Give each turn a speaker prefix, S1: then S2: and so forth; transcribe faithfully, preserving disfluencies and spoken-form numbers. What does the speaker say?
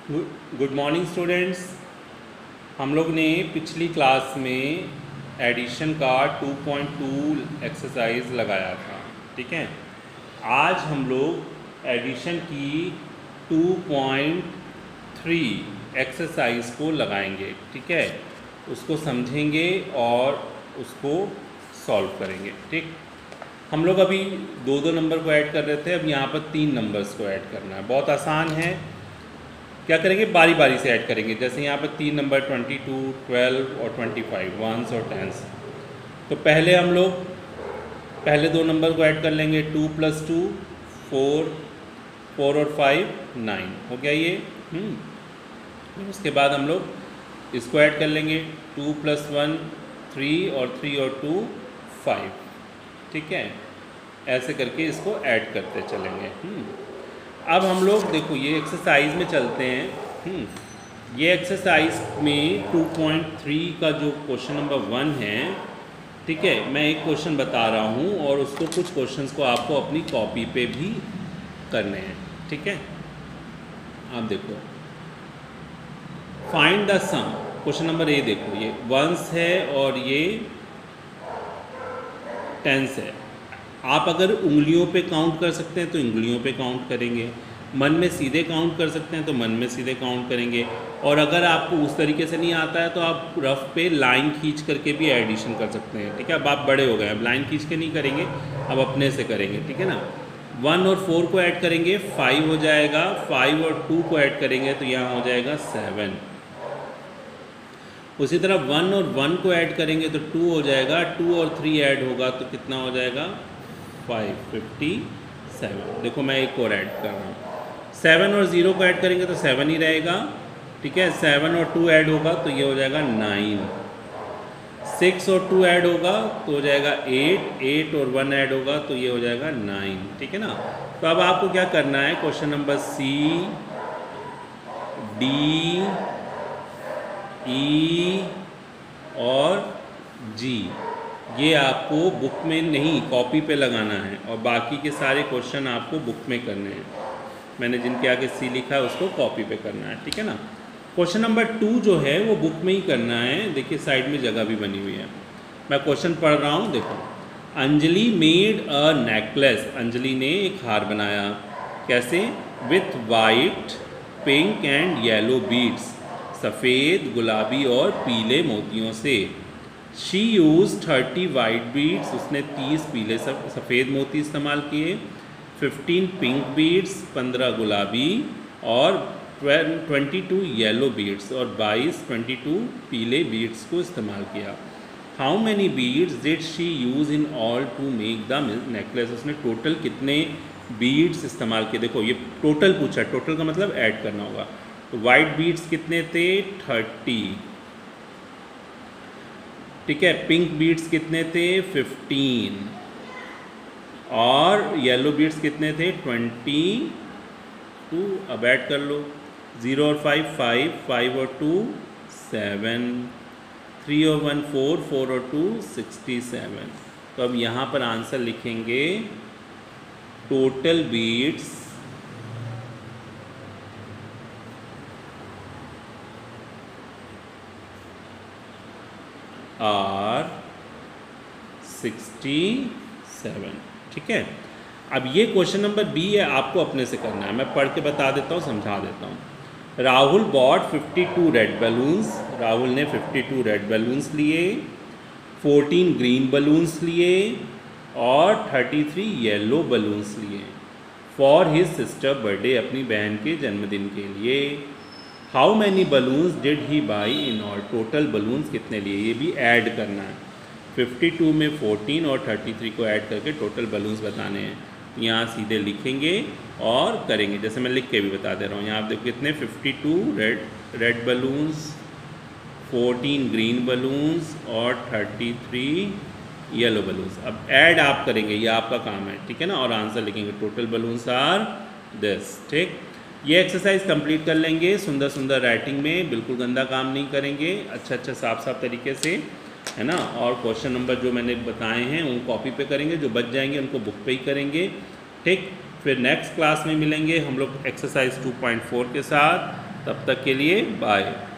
S1: Good morning students. हम लोग ने पिछली क्लास में एडिशन का टू पॉइंट टू एक्सरसाइज लगाया था, ठीक है। आज हम लोग एडिशन की टू पॉइंट थ्री एक्सरसाइज को लगाएंगे, ठीक है। उसको समझेंगे और उसको सॉल्व करेंगे, ठीक। हम लोग अभी दो दो नंबर को ऐड कर रहे थे, अब यहाँ पर तीन नंबर्स को ऐड करना है। बहुत आसान है। क्या करेंगे, बारी बारी से ऐड करेंगे। जैसे यहाँ पर तीन नंबर ट्वेंटी टू, ट्वेल्व और ट्वेंटी फाइव, वंस और टेंस। तो पहले हम लोग पहले दो नंबर को ऐड कर लेंगे। Two plus two four, four और फाइव नाइन, हो गया ये। हम्म उसके बाद हम लोग इसको ऐड कर लेंगे। टू प्लस वन थ्री और थ्री और टू फाइव, ठीक है। ऐसे करके इसको ऐड करते चलेंगे। हम्म अब हम लोग देखो ये एक्सरसाइज में चलते हैं। ये एक्सरसाइज में टू पॉइंट थ्री का जो क्वेश्चन नंबर वन है, ठीक है। मैं एक क्वेश्चन बता रहा हूँ और उसको कुछ क्वेश्चंस को आपको अपनी कॉपी पे भी करने हैं, ठीक है। आप देखो, find the sum. Question number A देखो, ये वंस है और ये टेंस है। आप अगर उंगलियों पे काउंट कर सकते हैं तो उंगलियों पे काउंट करेंगे, मन में सीधे काउंट कर सकते हैं तो मन में सीधे काउंट करेंगे, और अगर आपको उस तरीके से नहीं आता है तो आप रफ पे लाइन खींच करके भी एडिशन कर सकते हैं, ठीक है। अब आप बड़े हो गए, अब लाइन खींच के नहीं करेंगे, अब अपने से करेंगे, ठीक है ना। वन और फोर को ऐड करेंगे, फाइव हो जाएगा। फाइव और टू को ऐड करेंगे तो यहाँ हो जाएगा सेवन। उसी तरह वन और वन को ऐड करेंगे तो टू हो जाएगा। टू और थ्री ऐड होगा तो कितना हो जाएगा, फाइव, फिफ्टी सेवन। देखो मैं एक और ऐड कर रहा हूँ। सेवन और ज़ीरो को ऐड करेंगे तो सेवन ही रहेगा, ठीक है। सेवन और टू ऐड होगा तो ये हो जाएगा नाइन। सिक्स और टू ऐड होगा तो हो जाएगा एट। एट और वन ऐड होगा तो ये हो जाएगा नाइन, ठीक है ना। तो अब आपको क्या करना है, question number C, D, E और जी, ये आपको बुक में नहीं कॉपी पे लगाना है, और बाकी के सारे क्वेश्चन आपको बुक में करने हैं। मैंने जिनके आगे सी लिखा है उसको कॉपी पे करना है, ठीक है ना। क्वेश्चन नंबर टू जो है वो बुक में ही करना है। देखिए साइड में जगह भी बनी हुई है। मैं क्वेश्चन पढ़ रहा हूँ, देखो। Anjali made a necklace. Anjali ने एक हार बनाया। कैसे? With white, pink and yellow beads. सफ़ेद, गुलाबी और पीले मोतियों से। She use thirty white beads. उसने तीस पीले सफ़ेद मोती इस्तेमाल किए। फिफ्टीन पिंक बीड्स, पंद्रह गुलाबी और ट्वेंटी टू येलो बीड्स, और बाईस, ट्वेंटी टू पीले बीड्स को इस्तेमाल किया। How many beads did she use in all to make the necklace. उसने टोटल कितने बीड्स इस्तेमाल किए। देखो ये टोटल पूछा, टोटल का मतलब ऐड करना होगा। तो वाइट बीड्स कितने थे, थर्टी, ठीक है। पिंक बीड्स कितने थे, फिफ्टीन, और येलो बीड्स कितने थे, ट्वेंटी टू। अब ऐड कर लो, ज़ीरो और फाइव फाइव, फाइव और टू सेवन, थ्री और वन फोर, फोर और टू सिक्सटी सेवन। तो अब यहाँ पर आंसर लिखेंगे, total beads are sixty seven, ठीक है। अब ये क्वेश्चन नंबर बी है, आपको अपने से करना है। मैं पढ़ के बता देता हूँ, समझा देता हूँ। Rahul bought fifty two red balloons. Rahul ने फिफ्टी टू रेड बलून्स लिए, फोर्टीन ग्रीन बलून्स लिए और थर्टी थ्री येलो बलून्स लिए फॉर हिज सिस्टर बर्थडे। अपनी बहन के जन्मदिन के लिए। How many balloons did he buy in all. Total balloons कितने लिए, ये भी ऐड करना है। फिफ्टी टू में फोर्टीन और थर्टी थ्री को ऐड करके टोटल बलून्स बताने हैं। यहाँ सीधे लिखेंगे और करेंगे, जैसे मैं लिख के भी बता दे रहा हूँ। यहाँ आप देखो कितने, fifty two red red balloons, fourteen green balloons और थर्टी थ्री येलो बलून्स। अब ऐड आप करेंगे, ये आपका काम है, ठीक है ना। और आंसर लिखेंगे, टोटल बलून्स आर दिस, ठीक। ये एक्सरसाइज कंप्लीट कर लेंगे सुंदर सुंदर राइटिंग में, बिल्कुल गंदा काम नहीं करेंगे, अच्छा अच्छा साफ साफ तरीके से, है ना। और क्वेश्चन नंबर जो मैंने बताए हैं उन कॉपी पे करेंगे, जो बच जाएंगे उनको बुक पे ही करेंगे, ठीक। फिर नेक्स्ट क्लास में मिलेंगे हम लोग एक्सरसाइज टू पॉइंट फोर के साथ। तब तक के लिए बाय।